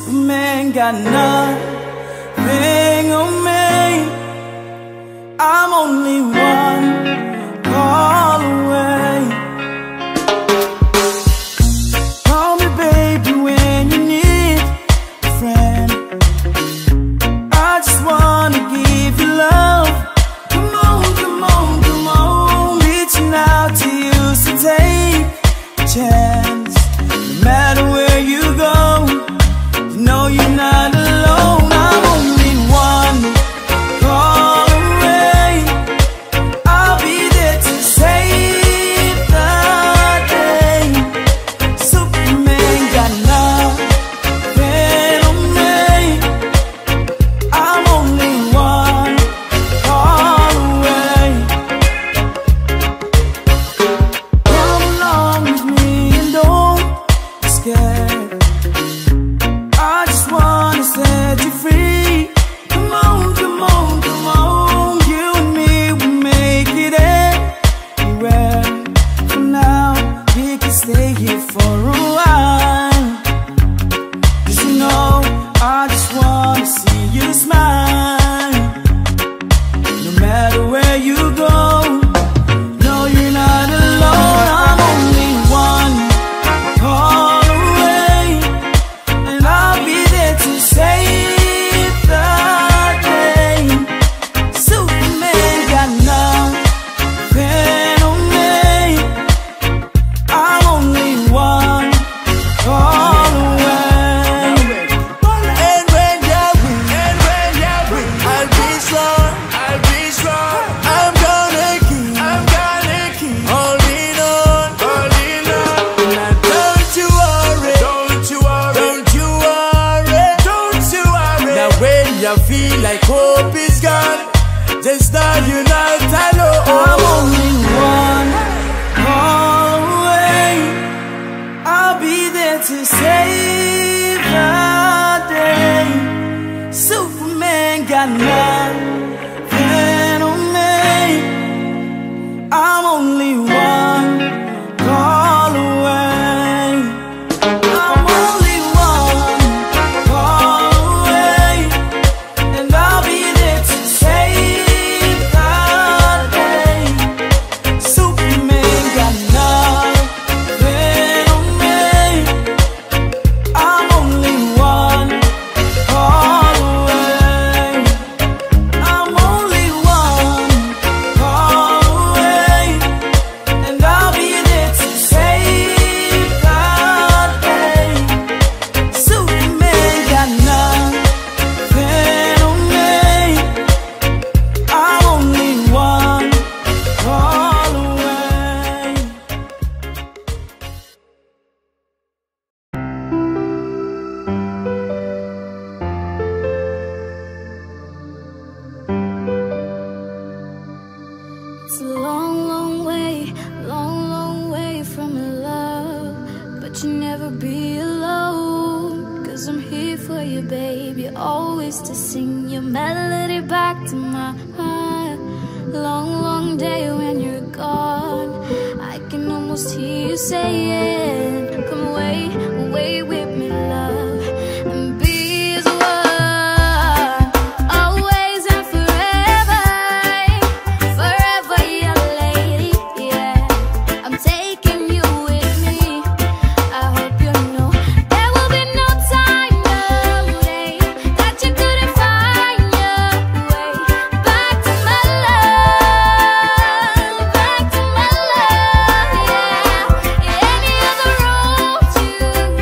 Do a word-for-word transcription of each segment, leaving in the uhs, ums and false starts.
Superman got nothing on me. I'm only one call away. Call me baby when you need a friend. I just wanna give you love. Come on, come on, come on. Reaching out to you, so take a chance. No matter where you go, you know you're not alone. I'm only one call away. I'll be there to save the day. Superman got nothing on me. I'm only one call away. Come along with me and don't be scared. I just wanna set you free. Come on, come on, come on. You and me will make it anywhere. For now, we can stay here for a while. 'Cause you know, I just wanna see you smile. No matter where you go, no, you're not alone. I'm only one call away, and I'll be there to save the day. Superman got nothing on me. I'm only one call away. And when you're weak, and when you're weak, I'll be strong, I'll be strong. I'm gonna keep, I'm gonna keep holding on, holding on. Now don't you worry, don't you worry, don't you worry, don't you worry. Now when you feel like hope is gone, just know you're not alone. I'm only one call away. I'll be there to save the day. Superman got nothing on me. I'm only one call away. I'm only one call away, and I'll be there to save the day. Superman got nothing on me. I'm only one call away. I'm only one call away, and I'll be there to save the day. Superman got nothing on me. I'm only one call away. It's a long, long way, long, long way from your love. But you'll never be alone, 'cause I'm here for you, baby. Always to sing your melody back to my heart. Long, long day when you're gone, I can almost hear you saying, come away, away with me, love, and be as one, always and forever, forever, your lady, yeah. I'm taking you with me. I hope you know there will be no time, no day that you couldn't find your way back to my love, back to my love, yeah. Any other road you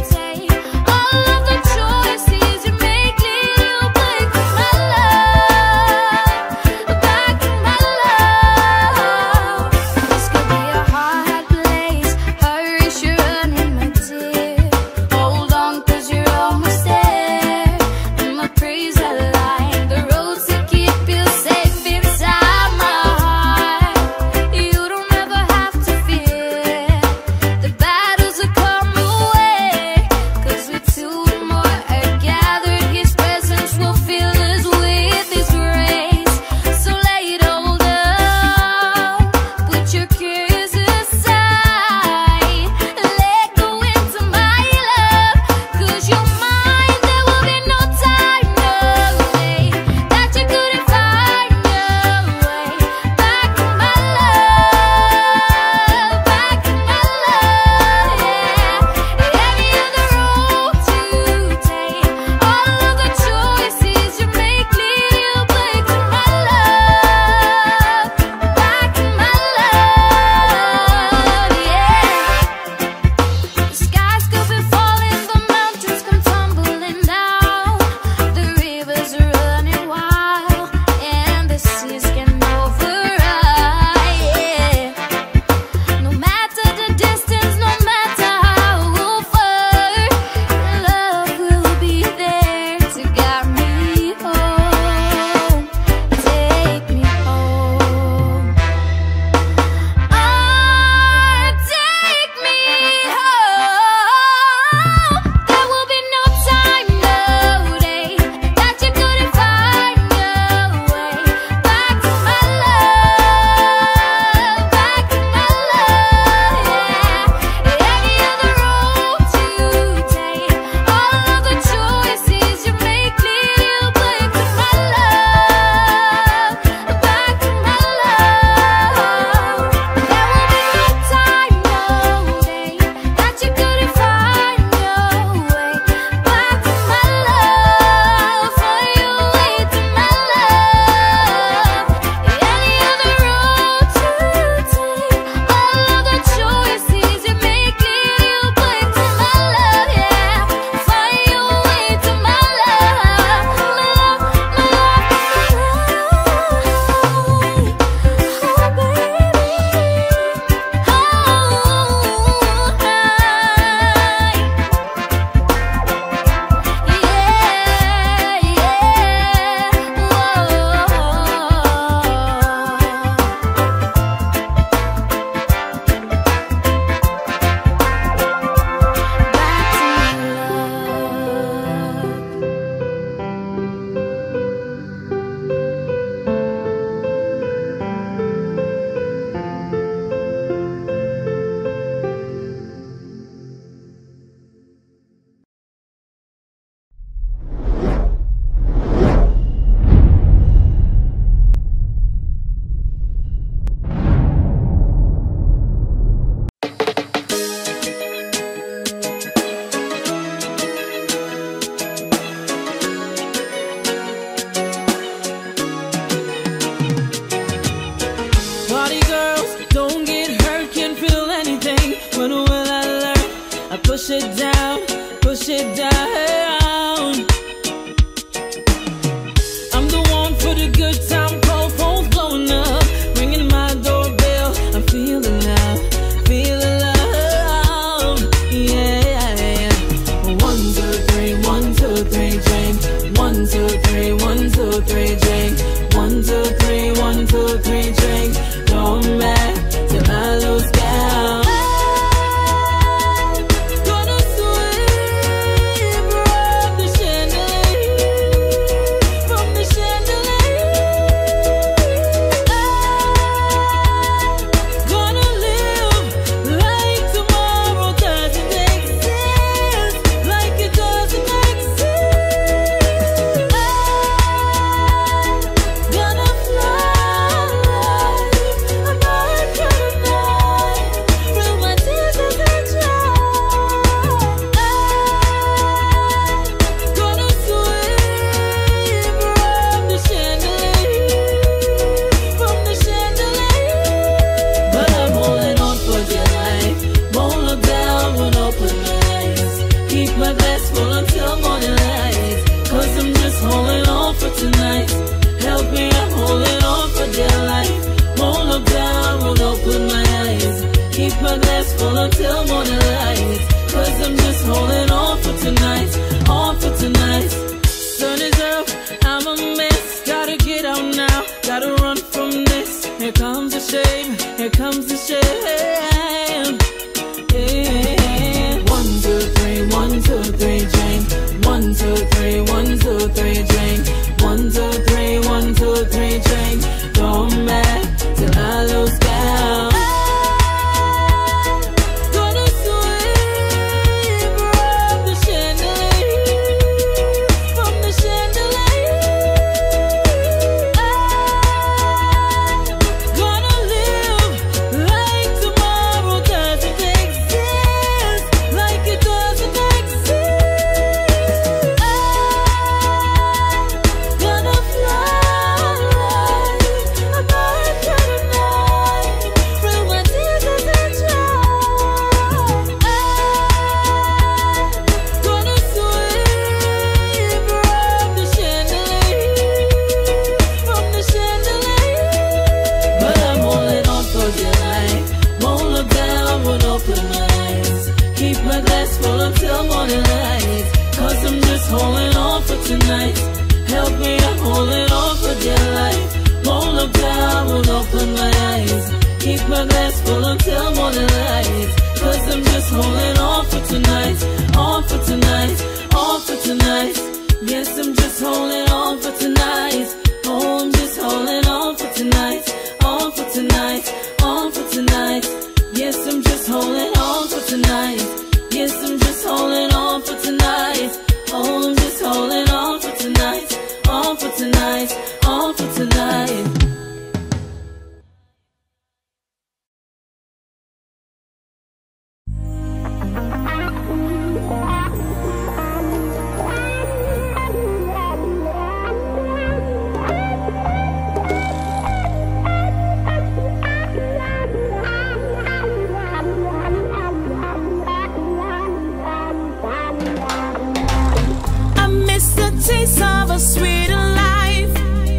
until morning light. Cause I'm just holding on for tonight, on for tonight. Sun is up, I'm a mess. Gotta get out now, gotta run from this. Here comes the shame, here comes the shame. Yeah. One, two, three, one, two, three, drink. One, two, three, one, two, three, drink. One, two, three, one, two, three, drink. Going back till I lose count. Gonna sweep from the chandelier, from the chandelier. Gonna live like tomorrow doesn't exist, like it doesn't exist. Gonna fly like a bird tonight, through my tears as I try. Gonna sweep from the chandelier, from the chandelier. But I'm holding on for dear life. Won't look down, won't open my eyes. Keep my glass full until morning light. Cause I'm just holding on for tonight. Help me, I'm holding on for dear life. Won't look down, won't open my eyes. Keep my glass full until morning light. Cause I'm just holding on for tonight, on for tonight, on for tonight. Yes, I'm just holding on for tonight. Oh, I'm just holding on for tonight, on for tonight, on for tonight. Yes, I'm just holding on for tonight. Yes, I'm just holding on for tonight. Oh, I'm just holding on for tonight, on for tonight, on for tonight. I miss the taste of a sweeter life.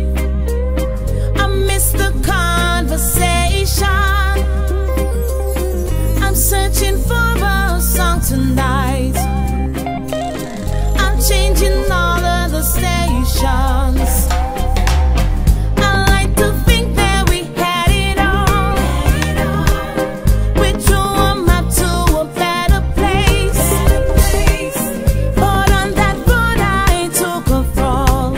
I miss the conversation. I'm searching for a song tonight. I'm changing all of the stations. I like to think that we had it all. We drew a map to a better place. But on that road I took a fall.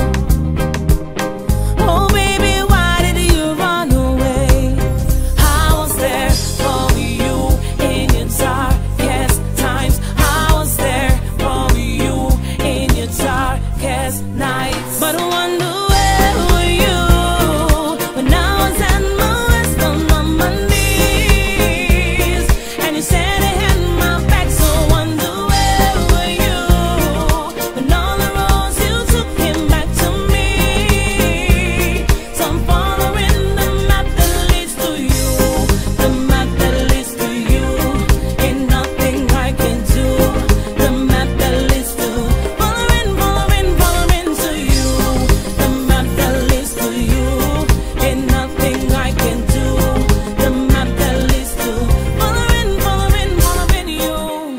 Oh baby, why did you run away? I was there for you in your darkest times. I was there for you in your darkest nights. But I wonder where were you when I was at my worst, on my knees, and you said I had my back. So I wonder where were you when all the roads you took came back to me. So I'm following the map that leads to you, the map that leads to you. Ain't nothing I can do. The map that leads to following, following, following to you. The map that leads to you. Ain't nothing I can do. The map that leads to following, following, following you.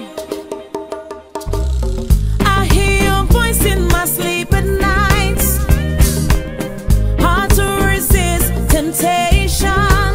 I hear your voice in my sleep at night. Hard to resist temptation.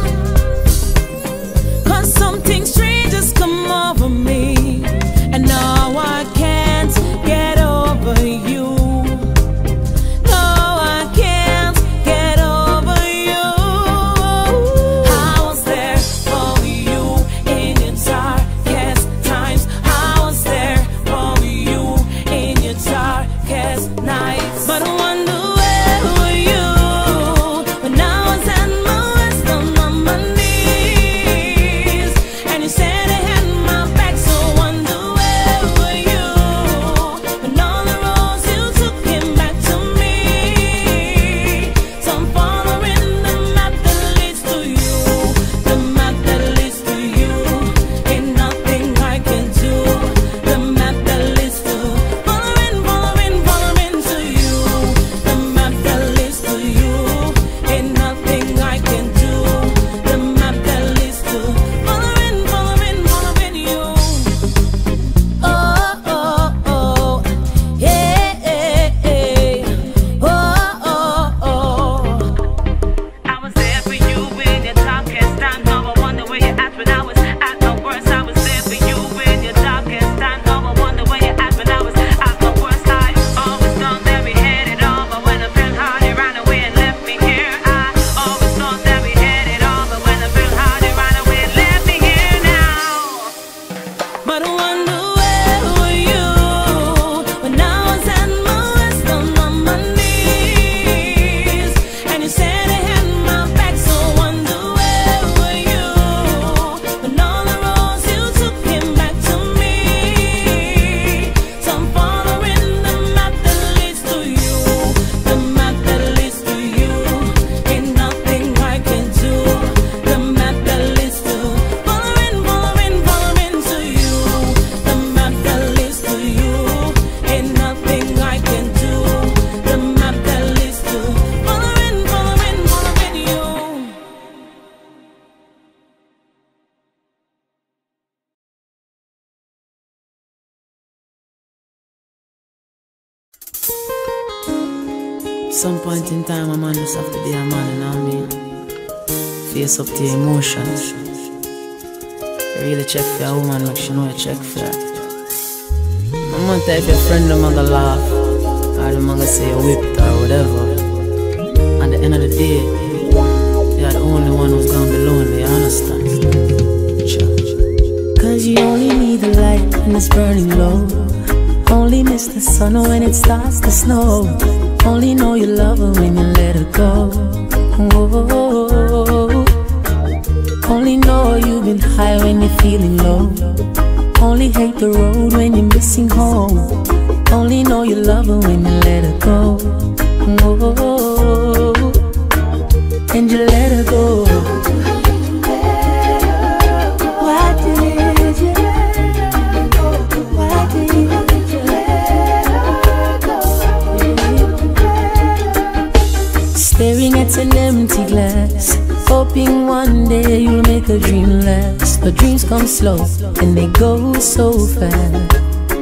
Cause something strange has come over me, and now I can't get over you. No, I can't get over you. I was there for you in your darkest times. I was there for you in your darkest nights. But I wonder where were you when I was at my worst, on my knees, and you said I had my back. So I wonder where were you when all the roads you took came back to me. So I'm following the map that leads to you, the map that leads to you. Ain't nothing I can do. The map that leads to following, following, following to you. Some point in time, a man just have to be a man, you know what I mean? Face up to your emotions. You really check for a woman like she know you check for her. I'm gonna tell if your friend them gonna laugh, or them gonna say you whipped or whatever. At the end of the day, you're the only one who's gonna be lonely, you understand? Sure. Cause you only need the light when it's burning low. Only miss the sun when it starts to snow. Only know you love her when you let her go. Whoa. Only know you've been high when you're feeling low. Only hate the road when you're missing home. Only know you love her when you let her go. Whoa. And you let her go. Why did you let her go? Why did you let her go? Staring at an empty glass, hoping one day you'll make a dream last. But dreams come slow and they go so fast.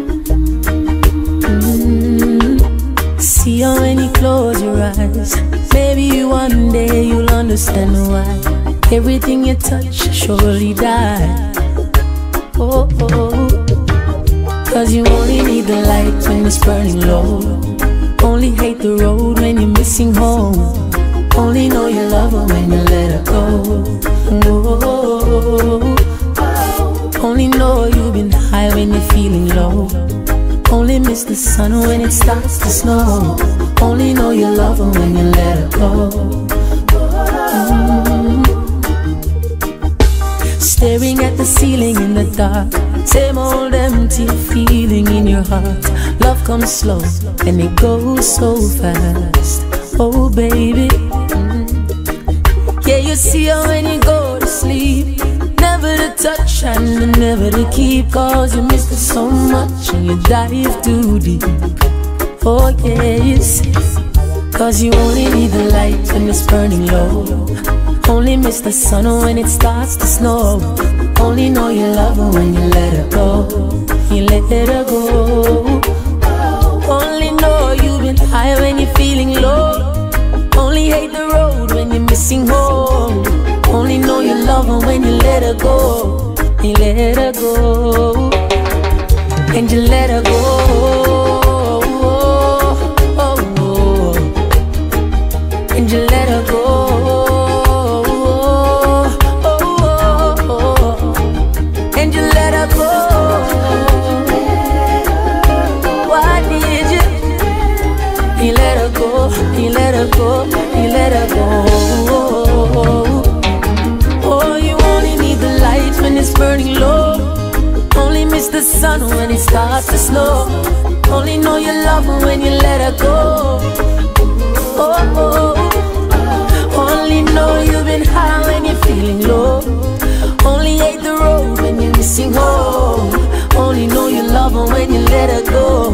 mm. See how when you close your eyes, maybe one day you'll understand why everything you touch surely die. Oh, oh. Cause you only need the light when it's burning low. Only hate the road when you're missing home. Only know you love her when you let her go. Whoa. Only know you've been high when you're feeling low. Only miss the sun when it starts to snow. Only know you love her when you let her go. mm. Staring at the ceiling in the dark, same old empty feeling in your heart. Love comes slow and it goes so fast. Oh baby, mm. Yeah, you see her when you go to sleep. Never to touch and never to keep. Cause you miss her so much and you dive too deep. Oh yeah, you see. Cause you only need the light when it's burning low. Only miss the sun when it starts to snow. Only know you love her when you let her go. You let her go. Only know you've been high when you're feeling low. Only hate the road when you're missing home. Only know you love her when you let her go. You let her go. And you let her go. And you let her go. And you let her go. Why did you? You let her go. You let her go. You let her go. Oh, you only need the light when it's burning low. Only miss the sun when it starts to snow. Only know you love her when you let her go. Oh, oh. Only know you've been high when you're feeling low. Only hate the road when you're missing home. Only know you love her when you let her go.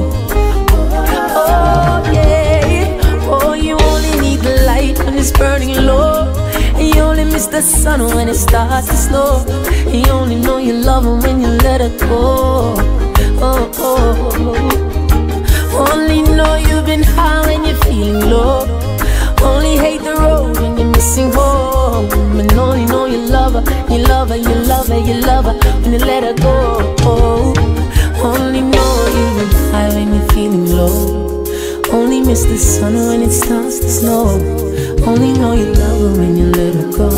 Oh yeah. Oh, you only need the light when it's burning low. And you only miss the sun when it starts to snow. You only know you love her when you let her go. Oh, oh, oh. Only know you've been high when you're feeling low. Only hate the road when you're missing home. And only know you love her, you love her, you love her, you love her when you let her go. Oh, only know you've been high when you're feeling low. Only miss the sun when it starts to snow. Only know you love her when you let her go.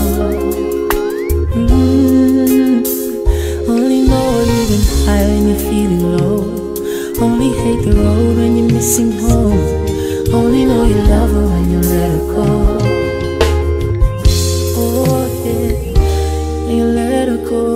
mm. Only know you've been high when you're feeling low. Only hate the road when you're missing home. Only know you love her when you let her go. Oh yeah, you let her go.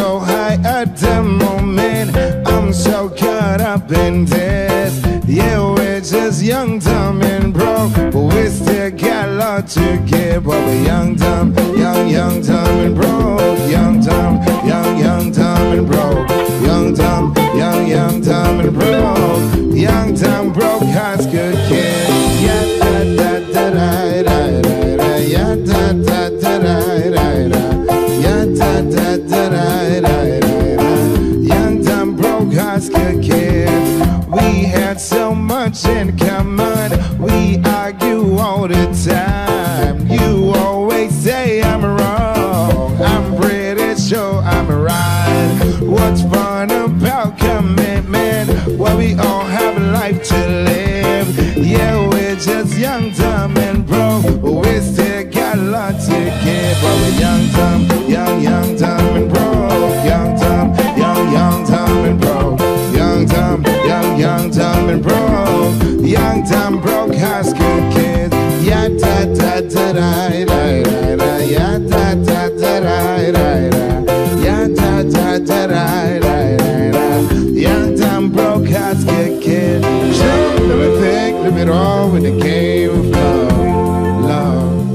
so high at the moment. I'm so caught up in this. Yeah, we're just young, dumb, and broke, but we still got a lot to give. But we're young, dumb, young, young, dumb, and broke. Young, dumb, young, young, dumb, and broke. Young, dumb, young, young, dumb, and broke. Young, dumb, broke, high school kid. Yeah, da, da, da, da, da, da, da. Yeah, da, da, da, da, da, da. Yeah, da, da, da, da, da, da. Young, dumb, broke, high school kids. We had so much in common. We argue all the time. You always say I'm wrong. I'm pretty sure I'm right. What's fun about commitment? Well, we all have a life to live. Yeah, we're just young, dumb, and broke, but we still got a lot to give. But we're young, dumb, young, young, dumb, and broke. Young, dumb, young, young, dumb, and broke. Young, dumb, young, young, dumb, and broke. Young, dumb, broke high school kids. Yeah, da, da, da, da, da, da, da. Yeah, da, da, da, da, da, da. Yeah, da, da, da, da, da, da, da. Young, dumb, broke high school kid. Sure, let me think, live it all with the game of love, love.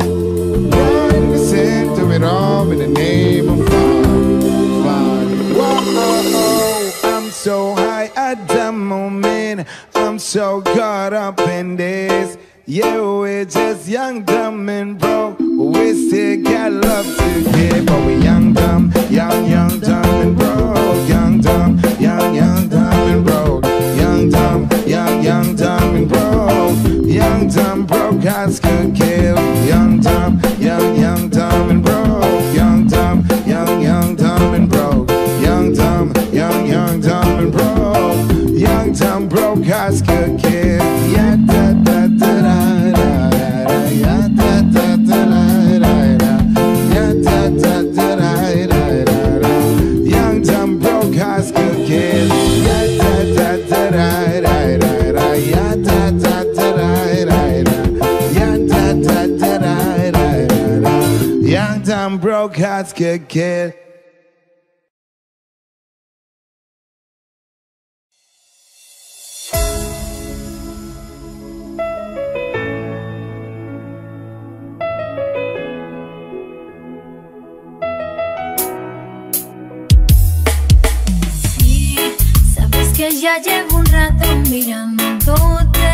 One percent of it all in the name of fun, fun. Whoa, I'm so high at the moment. I'm so caught up in this. Yeah, we're just young, dumb, and broke, but we still got love to give. But we're young, dumb, young, young, dumb, and broke. Young, dumb, young, young, dumb, and broke. Young, dumb, young, young, dumb, and broke. Young, dumb, broke, high school kid. Young, dumb, young, young, dumb, and broke. Young, dumb, young, young, dumb, and broke. Young, dumb, young, young, dumb, and broke. Young, dumb, broke, high school kid. Yeah, da, da, da, da, da, da. Yeah, da, da, da, da, da, da. Yeah, da, da, da, da, da, da, da. Young, dumb, broke, high school kid. Yeah, da, da, da, da, da, da, da. Yeah, da, da, da, da, da, da. Yeah, da, da, da, da, da, da, da. Young, dumb, broke, high school kid. Que ya llevo un rato mirándote.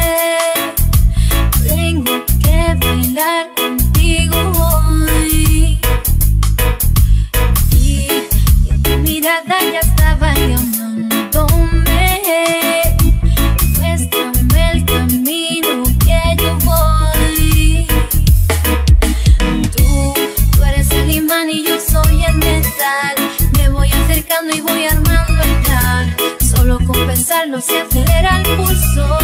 Tengo que bailar contigo hoy. Y, y tu mirada ya estaba llamándome. Muéstrame el camino que yo voy. Tú, tú eres el imán y yo soy el metal. Me voy acercando y voy armando el plan. Solo con pensarlo se acelera el pulso.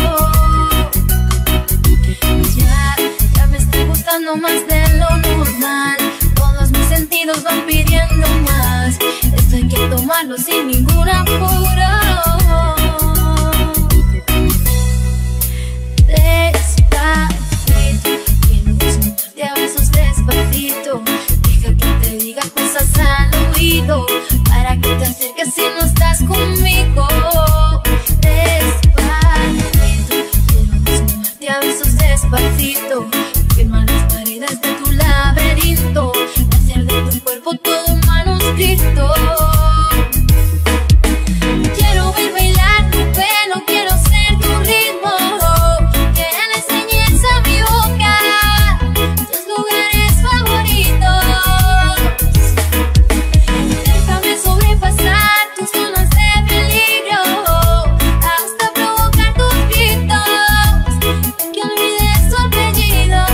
Ya, ya me está gustando más de lo normal. Todos mis sentidos van pidiendo más. Esto hay que tomarlo sin ningún apuro. Despacito, quiero desnudarte a besos despacito. Deja que te diga cosas al oído, para que te acerques si no estás conmigo. Despacito, quiero desnudarte a besos despacito. Firmar las paredes de tu laberinto, hacer de tu cuerpo todo un manuscrito. Quiero ver bailar tu pelo, quiero ser tu ritmo. Que le enseñes a mi boca tus lugares favoritos. Déjame sobrepasar tus zonas de peligro, hasta provocar tus gritos, que olvides tu apellido.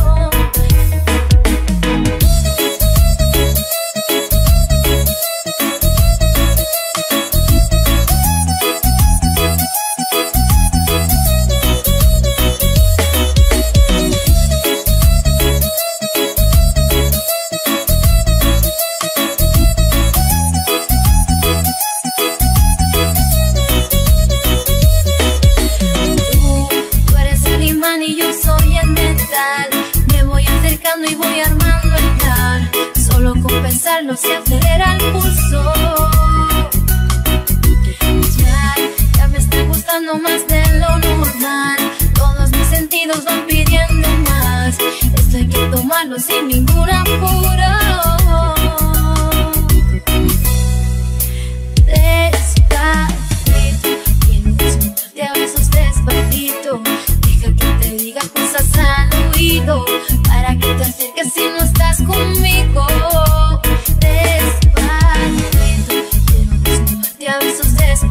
Tú eres el imán y yo soy el metal. Me voy acercando y voy armando el plan. Solo con pensarlo se acelera el pulso.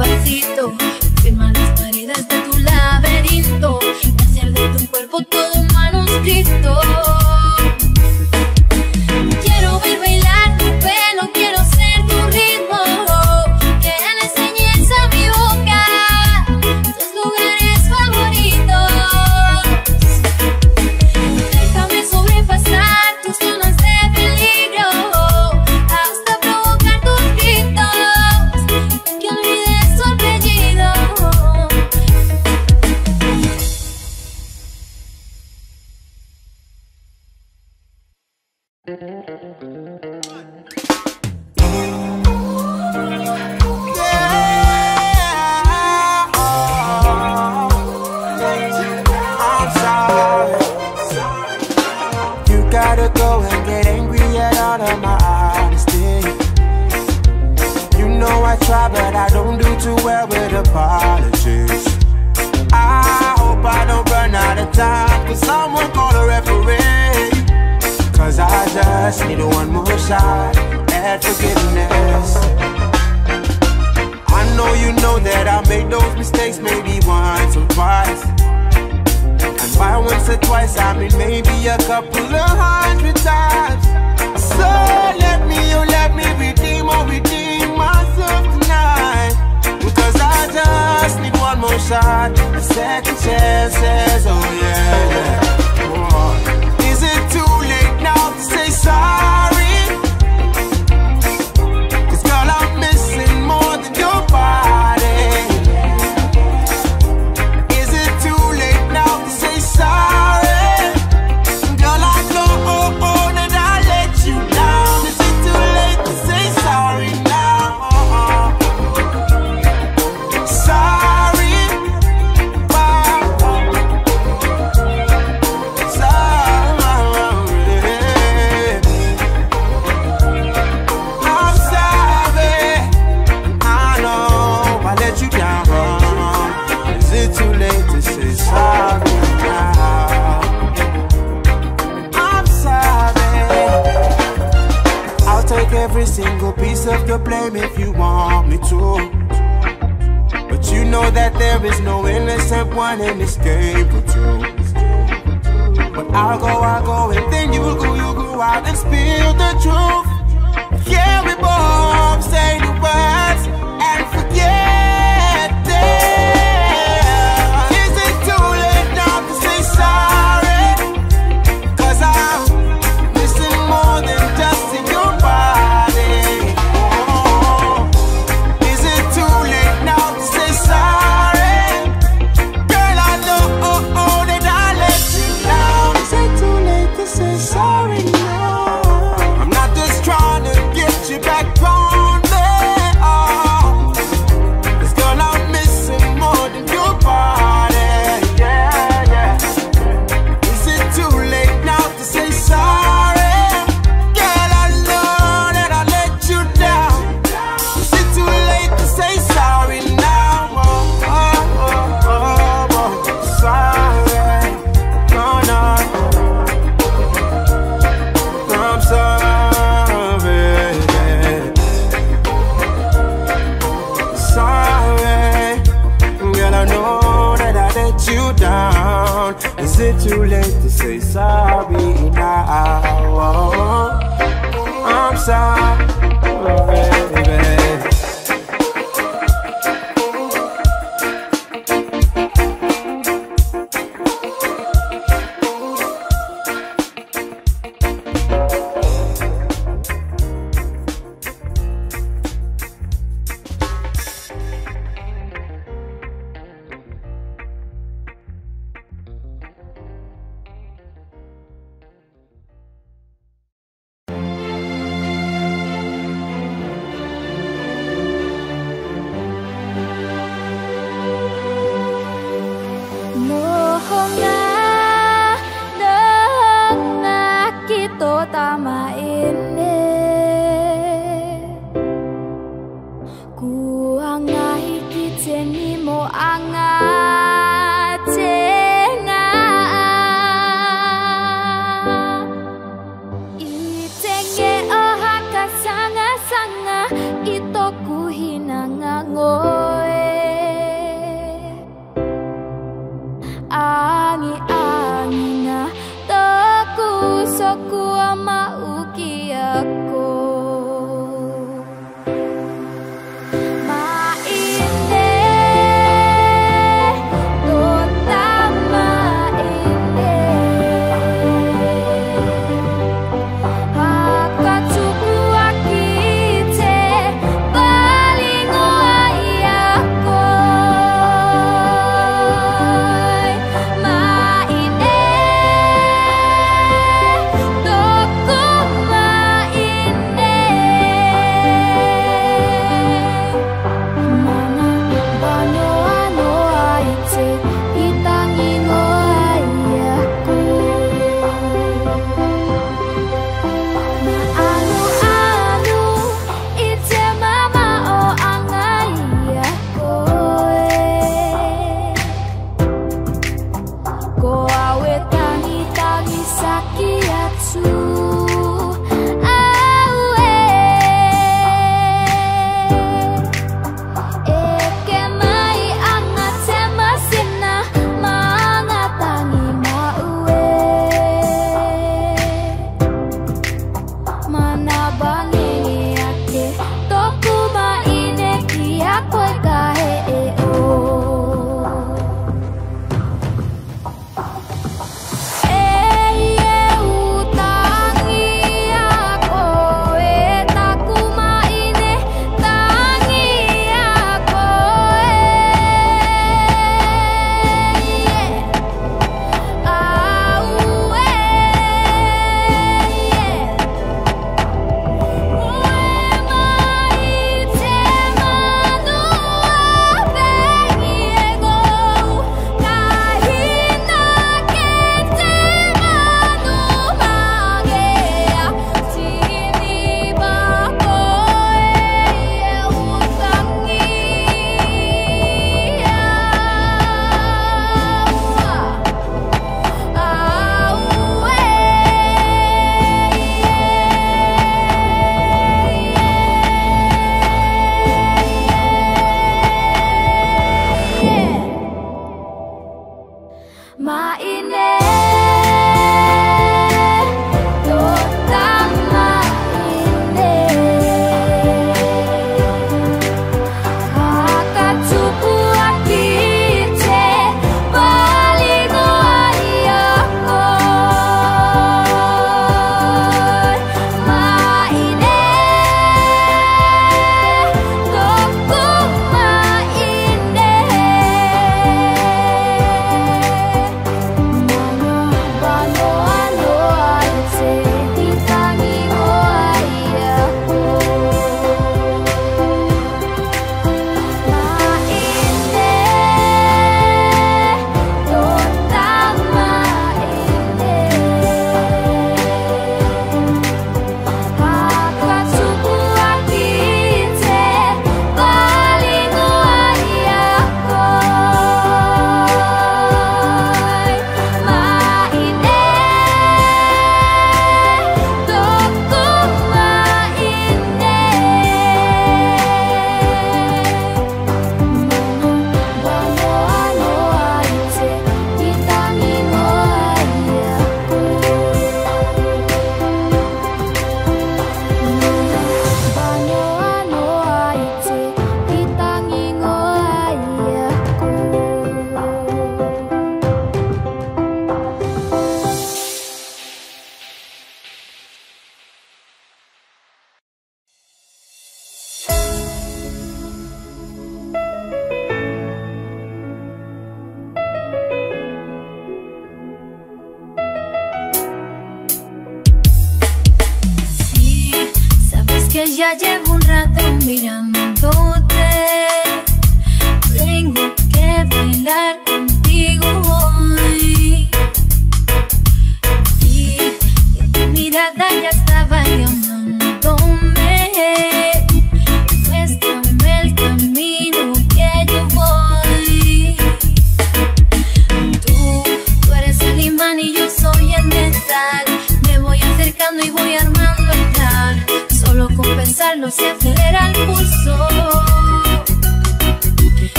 despacito, firma las paredes de tu laberinto, hacer de tu cuerpo todo un manuscrito. Quiero ver bailar tu pelo, quiero ser tu ritmo, que le enseñes a mi boca tus lugares favoritos. Déjame sobrepasar tus zonas de peligro, hasta provocar tus gritos, que olvides tu apellido. I'm sorry. You gotta go and get angry at all of my honesty. You know I try, but I don't do too well with apologies. I hope I don't run out of time, cause someone call a referee. Cause I just need one more shot at forgiveness. I know you know that I made those mistakes maybe once or twice. And by once or twice I mean maybe a couple of hundred times. So let me, oh let me redeem or redeem myself tonight. Because I just need one more shot, a second chances, oh yeah, yeah. Oh. Is it too late now to say sorry? Cause girl I'm missing more than your body. Is it too late now to say sorry? Girl I know oh, oh, that I let you down. Is it too late to say sorry now? Sorry, bye. I'm sorry, I know I let you down. Is it too late to say sorry now? I'm sorry. I'll take every single piece of the blame if you want me to. But you know that there is no innocent one in this game but you. But I'll go, I'll go, and then you'll go, you'll go out and spill the truth. Yeah, we both say the words and forget them. Is it too late now to say sorry? Cause I'm missing more than just in your body. Oh. Is it too late now to say sorry? Girl, I know oh, oh, that I let you down. Is it too late to say sorry now? I'm not just trying to get you back on me. Oh. Cause girl, I'm missing more than your body. Yeah, yeah. Is it too late now to say sorry? Girl, I know that I let you down. Is it too late to say sorry now? Oh, oh, oh, oh, oh. Sorry. No, no. I'm sorry. Sorry. Girl, I know that I let you down. Is it too late to say sorry now? I'm sorry, baby. Tama ini ku angai kiteni mo angatena itenge ohaka sanga sanga ito ku hinanga ngoe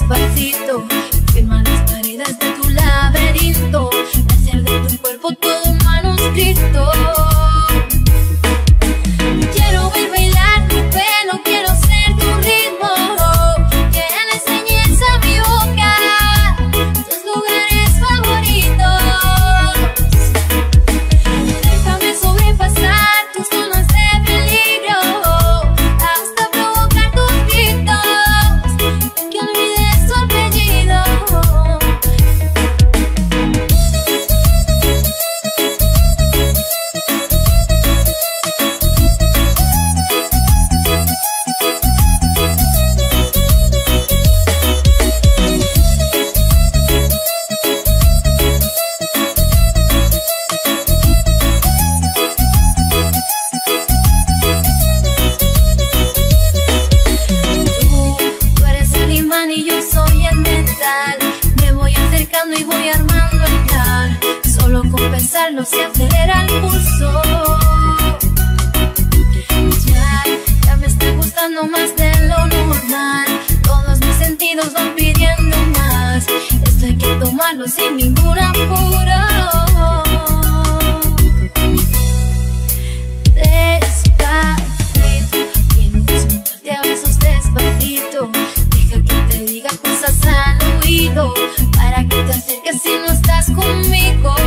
despacito. Firma las paredes de tu laberinto, hacer de tu cuerpo todo un manuscrito. Quiero ver bailar tu pelo, quiero ser tu ritmo, que le enseñes a mi boca tus lugares favoritos. Déjame sobrepasar tus zonas de peligro, hasta provocar tus gritos, que olvides tu apellido. Tú eres el imán y yo soy el metal. Me voy acercando y voy armando el plan. Solo con pensarlo se acelera el pulso. Ya, ya me está gustando más de lo normal. Todos mis sentidos van pidiendo más. Esto hay que tomarlo sin ningún apuro. Despacito, quiero desnudarte a besos despacito. Deja que te diga cosas al oído, para que te acerques si no estás conmigo.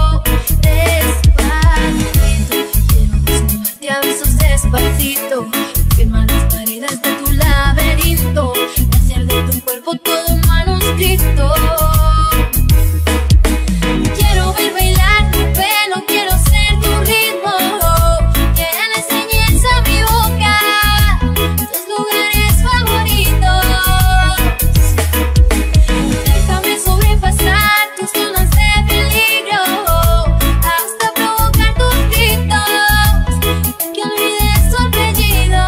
Despacito, quiero desnudarte a besos despacito. Firma las paredes de tu laberinto, hacer de tu cuerpo todo un manuscrito. Quiero ver bailar tu pelo, quiero ser tu ritmo, que le enseñes a mi boca tus lugares favoritos. Déjame sobrepasar tus zonas de peligro, hasta provocar tus gritos, que olvides tu apellido.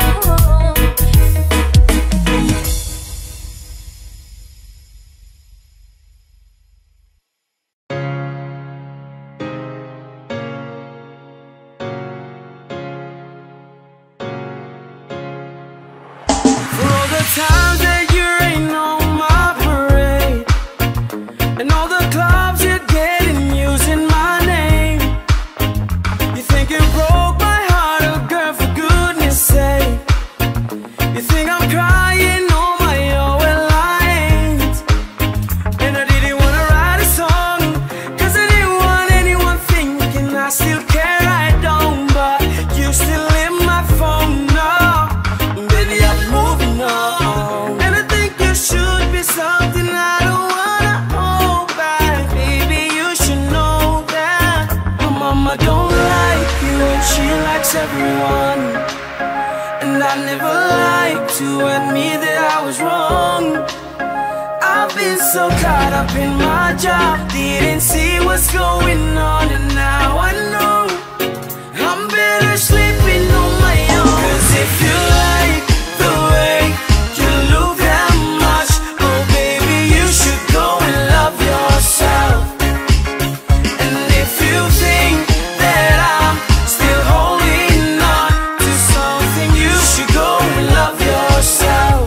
For all the times that you rain on my parade, and all the clubs you're getting using my name. You think you broke my heart, oh girl, for goodness sake. You think I'm crying on my own, well I ain't. And I didn't wanna write a song, cause I didn't want anyone thinking I still care, I don't. But you still in my phone now, baby, I'm moving on. And I think you should be something I don't wanna hold back. Baby, you should know that my mama don't like you and she likes everyone. And I never like to admit that I was wrong. I've been so caught up in my job, didn't see what's going on, and now I know I'm better sleeping on my own. Cause if you like the way you look that much, oh baby, you should go and love yourself. And if you think that I'm still holding on to something, you should go and love yourself.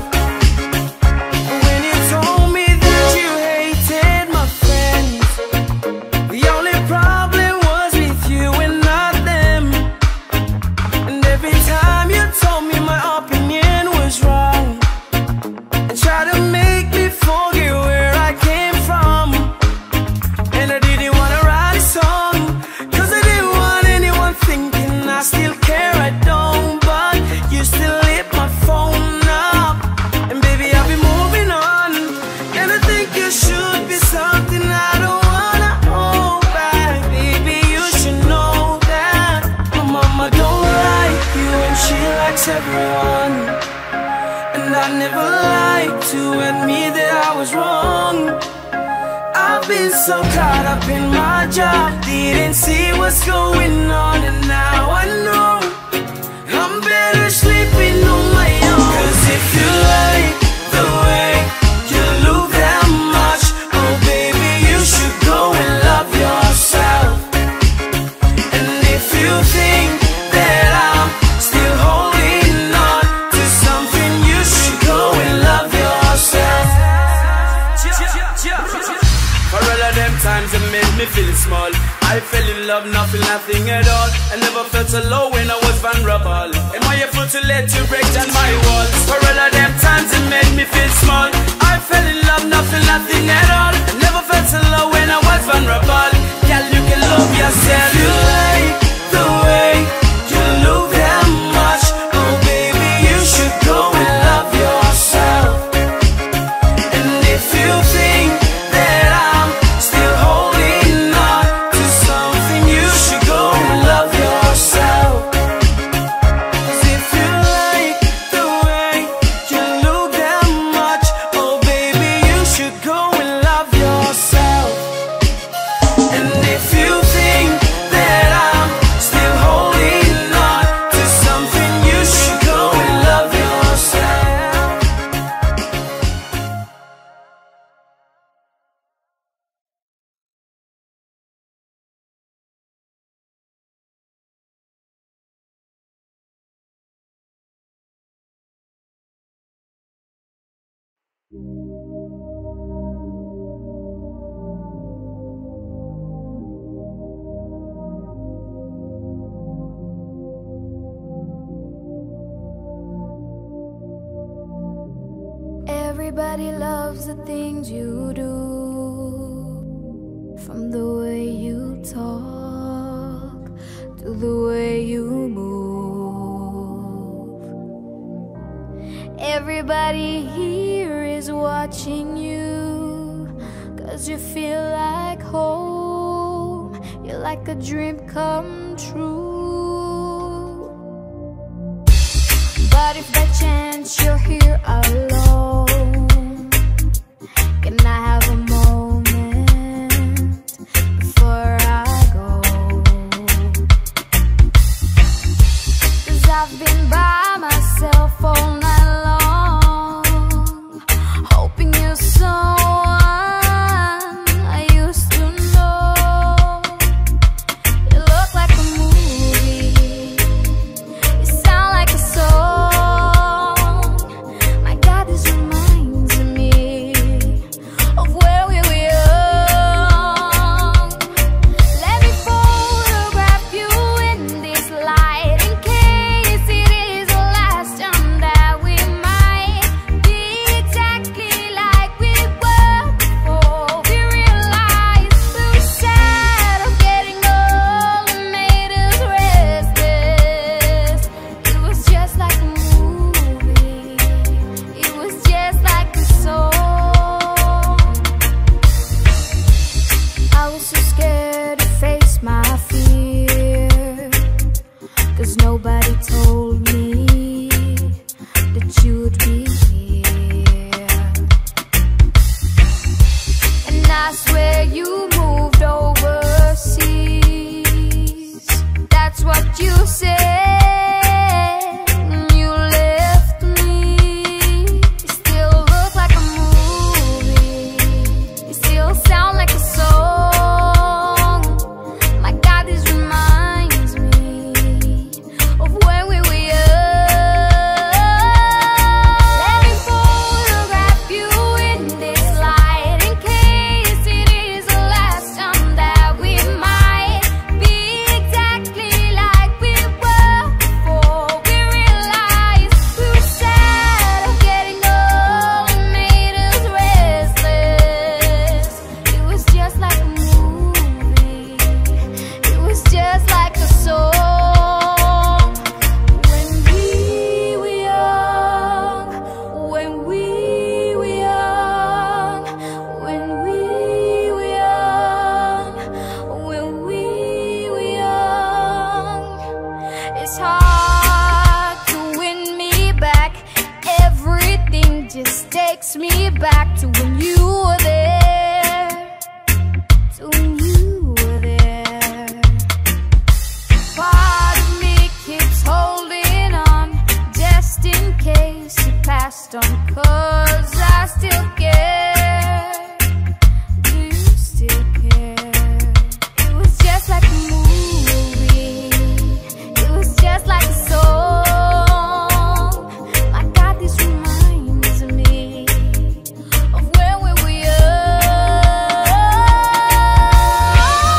When you told me that you hated my friends, the only problem was with you and not them. And every time you told me my opinion was wrong, and tried to make me forget where I came from. And I didn't wanna write a song, cause I didn't want anyone thinking I still care, I don't. But you still lit my phone up, and baby, I'll be moving on. And I think you should be something I don't wanna hold back. Baby, you should know that my mama don't like you and she likes everyone. And I never like to admit that I was wrong. I've been so caught up in my job, didn't see what's going on, and now I know I'm better sleeping on my own. Cause if you like the way you look that much, oh baby, you should go and love yourself. And if you think that I'm still holding on to something, you should go and love yourself. feeling small. I fell in love, not feel nothing at all. I never felt so low when I was vulnerable. Am I a fool to let you break down my walls? For all of them times it made me feel small. I fell in love, not feel nothing at all. I never felt so low when I was vulnerable. Girl, you can love yourself. You like the way you look that much. Oh baby, you should go and love yourself. And if you think that I'm still holding on to something, you should go and love yourself. 'Cause if you like the way you look that much, oh baby, you should go and love yourself. And if you think that I'm still holding on to something, you should go and love yourself. Everybody loves the things you do, from the way you talk to the way you move. Everybody here is watching you, 'cause you feel like home. You're like a dream come true. But if by chance you're here alone, can I have a moment before I go? 'Cause I've been by myself all night long, hoping you're someone I used to know. You look like a movie, you sound like a song. My God, this reminds me of where we were young. Let me photograph you in this light, in case it is the last time that we might be exactly like we were before we realized we were sad of getting old and made us restless. It was just like a movie, it was just like a song. I was so scared to face my fear, 'cause nobody told me that you'd be here. And I swear you moved overseas. That's what you said when you left me. You still look like a movie, you still sound like a song. My God, this reminds me of when we were young. Let me photograph you in this light, in case it is the last time that we might be exactly like we were before we realized we were sad of getting old and made us restless. It was just like a movie, it was just like a song. When we were young, when we were young, when we were young, when we were young. It's hard to win me back. Everything just takes me back to when you were there, to when you were there. Part of me keeps holding on, just in case you passed on, 'cause I still care. Do you still care? It was just like a movie, it was just like a song. My God, this reminds me of when we were young.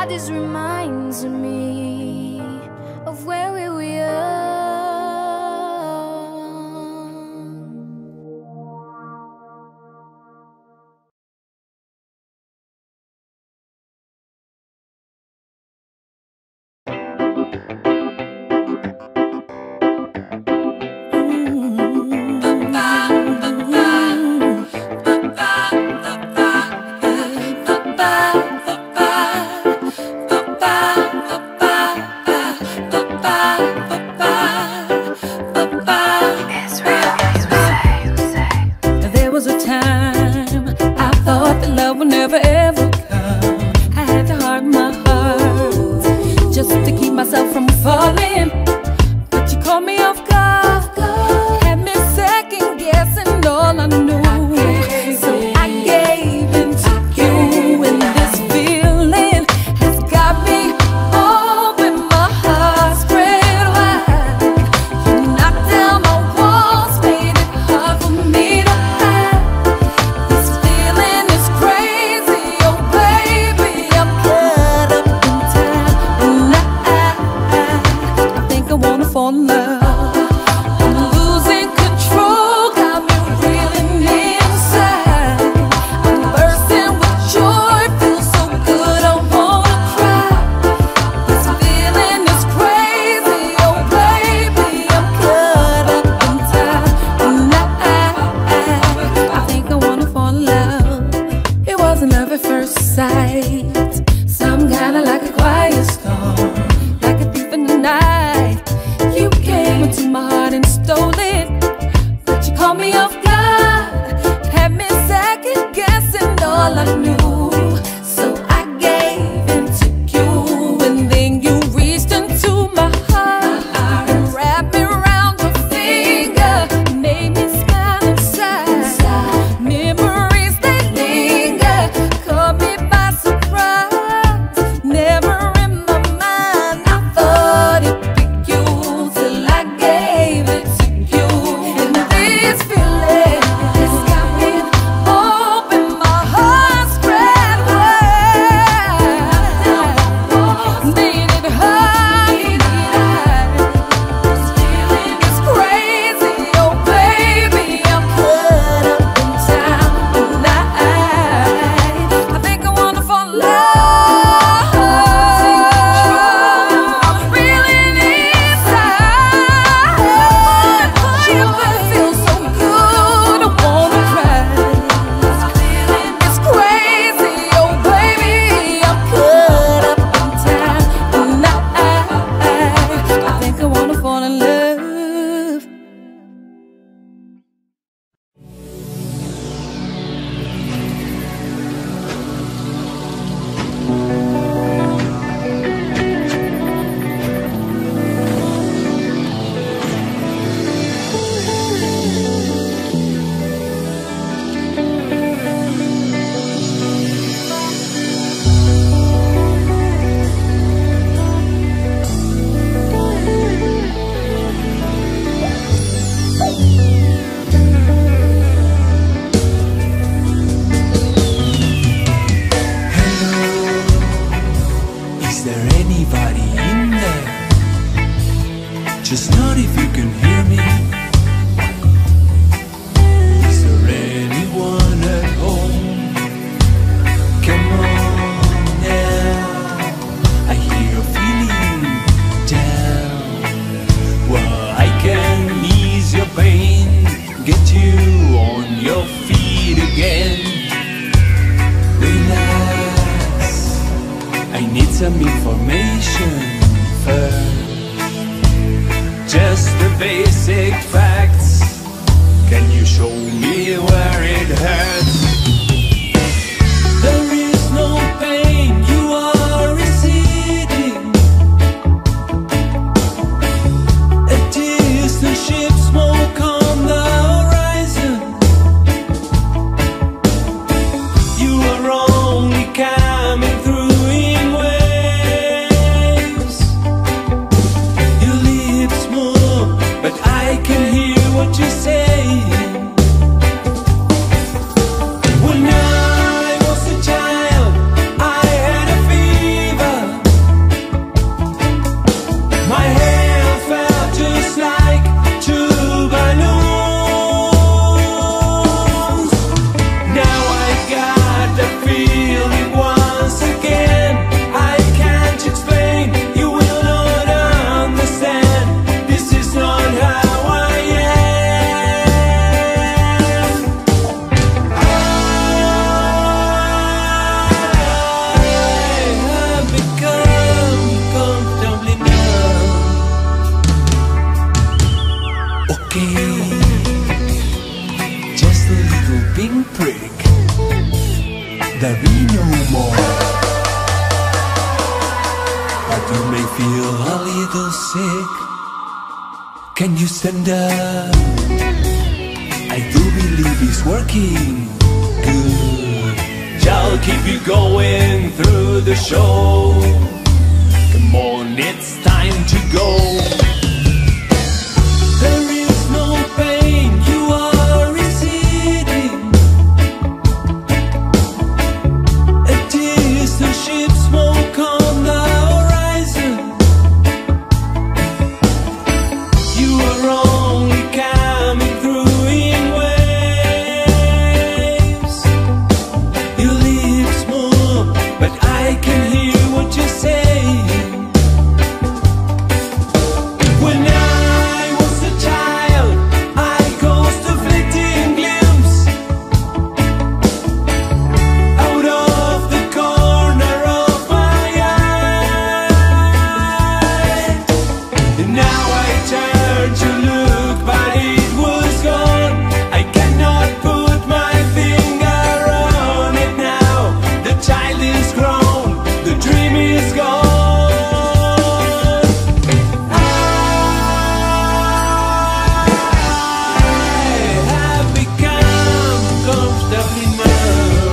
this reminds me of where we were young. There was a time I thought that love would never ever come. I had to harden my heart just to keep myself from falling. But you caught me off guard, had me second guessing all I knew. So I gave in to you, and this feeling has got me open, my heart spread wide. You knocked down my walls, made it hard for me to hide. This feeling is crazy, oh baby, I'm caught up in time, and I, I think I wanna fall in love. I'm losing control, got me reeling inside. I'm bursting with joy, feels so good, I wanna cry. This feeling is crazy, oh baby, I'm caught up in time, and I, I think I wanna fall in love. It wasn't love at first sight, some kinda like a quiet storm, like a thief in the night. You came into my heart and stole it, but you caught me off guard, had me second guessing all I knew. So I gave in to you, and then you reached into my heart and wrapped me around your finger, made me smile inside. Memories they linger, caught me by surprise. Never in my mind I thought it'd be you, till I gave it to you. And this feeling has got me open, my heart spread wide. Made it hard. This feeling is crazy, oh baby, I'm caught up in time, and I, I think I wanna fall in love. I'm feeling inside, you but feel so good, I wanna cry. This feeling is crazy, oh baby, I'm caught up in time, and I, I think I wanna fall in love. Is there anybody in there? Just not if you can hear me. Is there anyone at home? Come on now, I hear you're feeling down. Well, I can ease your pain, get you on your feet again. Relax, I need some information first. Just the basic facts. Can you show me where it hurts? There is no pain, you are receding. A distant ship, smoke on the horizon. You are only coming through in waves. Your lips move, but I can hear what you're saying. feel a little sick, can you stand up? I do believe it's working good. I'll keep you going through the show. Come on, it's time to go. There is no pain, you are receding. A distant ship smoke on the horizon. You are only coming through in waves. Your lips move, but I can hear what you're saying. When I was a child, I caused a fleeting glimpse out of the corner of my eye. And now I turn to look, but it was gone. I cannot put my finger on it now. The child is grown, the dream is gone. I have become comfortably numb.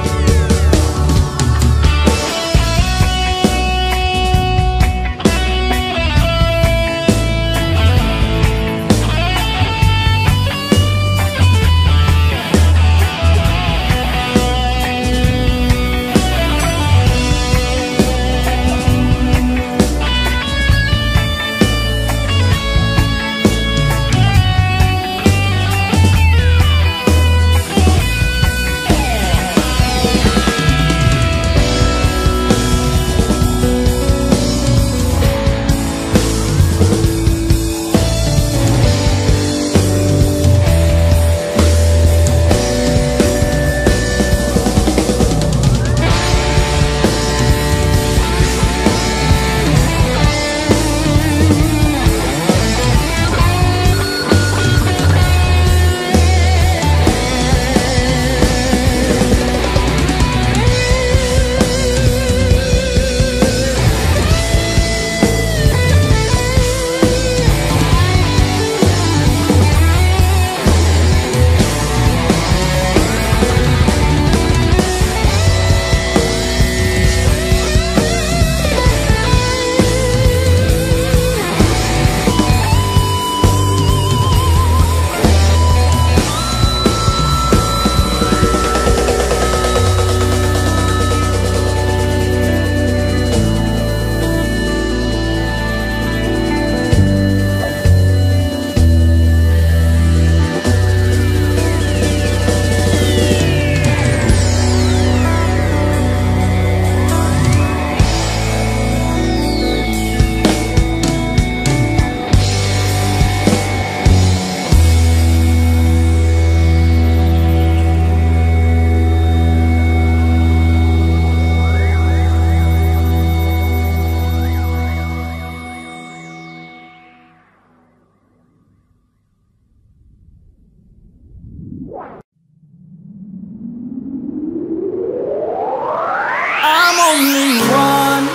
I'm only one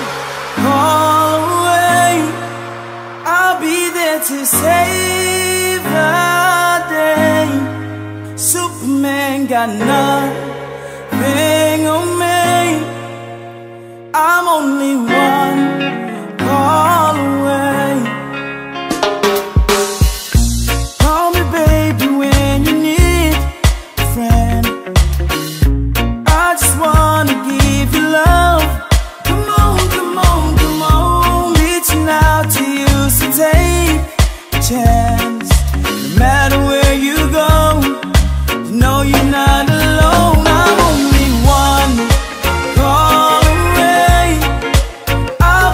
call away. I'll be there to save the day. Superman got nothing on me. I'm only one call away. Call me baby when you need a friend. I just wanna give you love. Come on, come on, come on. Reaching out to you, so take a chance. No matter where you go, you know you're not alone. I'm only one call away. I'll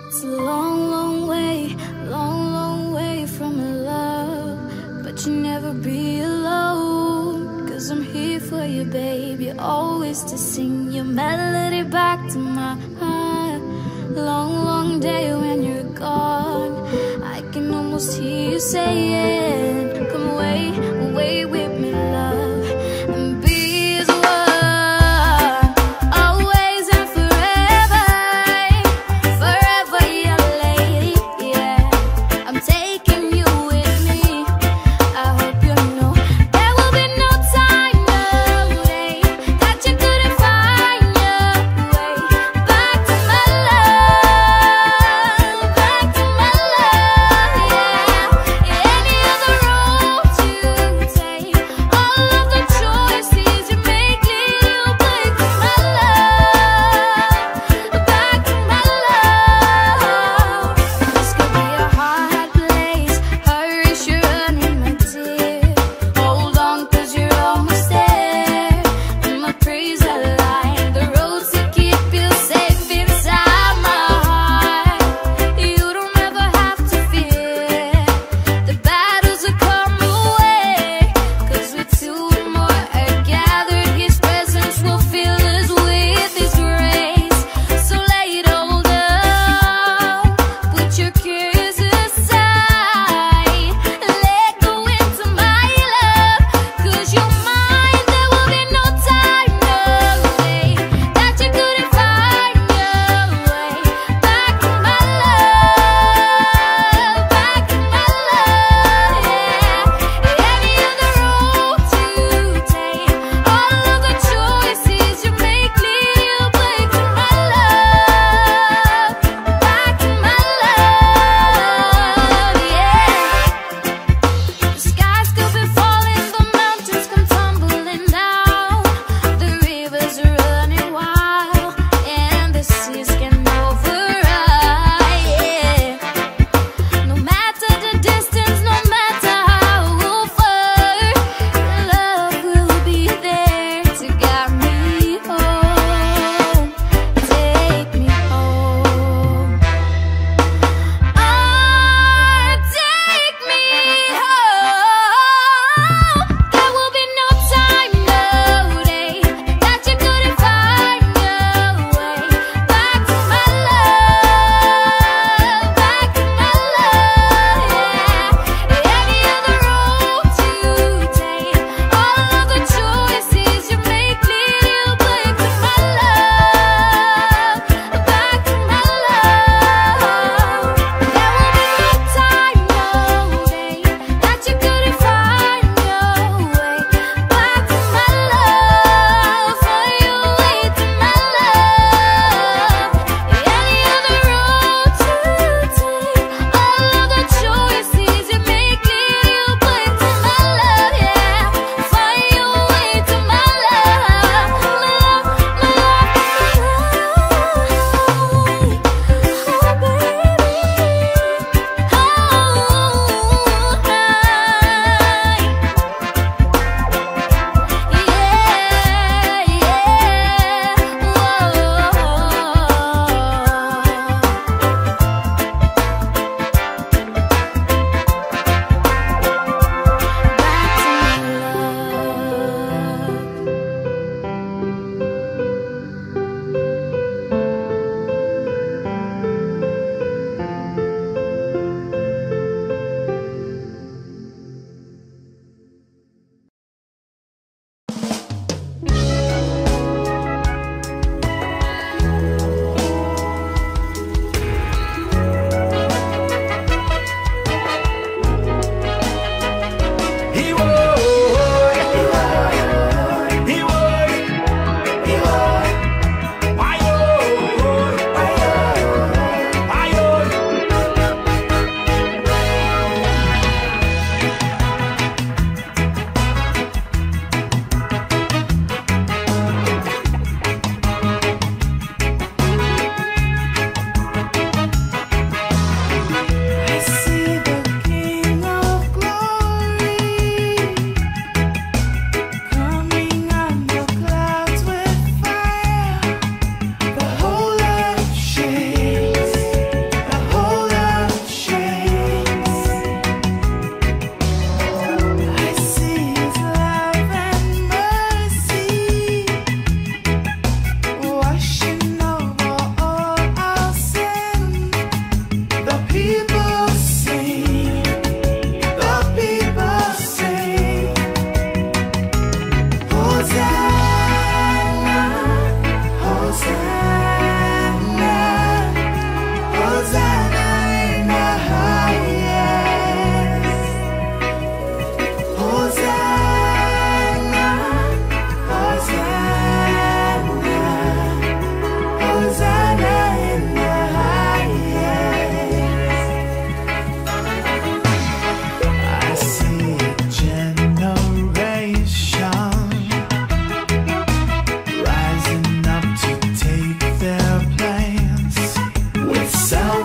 It's a long, long way, long, long way from a love, but you never be alone, 'cause I'm here for you, baby, always to sing your melody back to my heart. Long, long day when you're gone, I can almost hear you saying, come away, away with me, love, and be as one, always and forever, forever, yeah, lady, yeah. I'm taking you with me. I hope you know there will be no time, no day that you couldn't find your way back to my love, back to my love, yeah. Any other road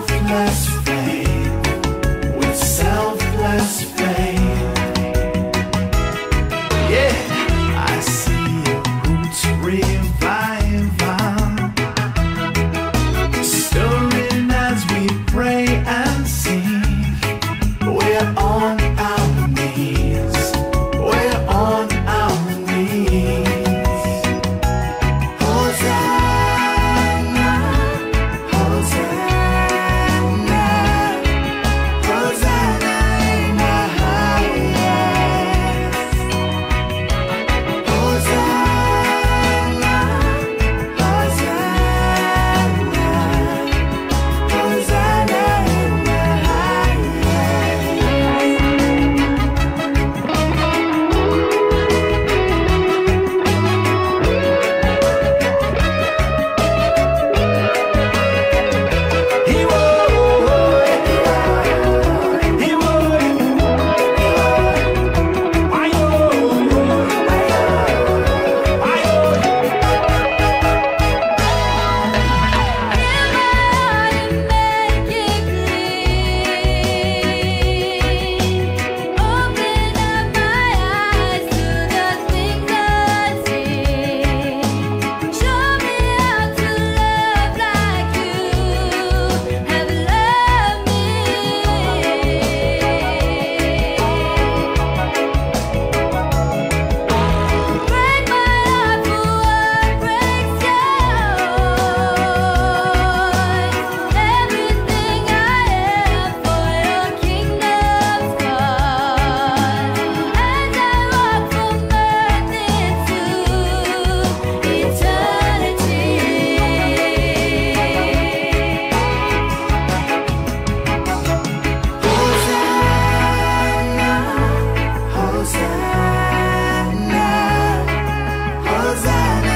selfless faith, with selfless faith. Yeah, I see a root revival stirring as we pray and sing. We're on our knees, we're on our knees. Hosanna, Hosanna, Hosanna in the highest. Hosanna, Hosanna, Hosanna in the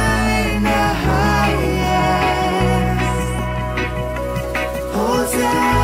highest. Hosanna.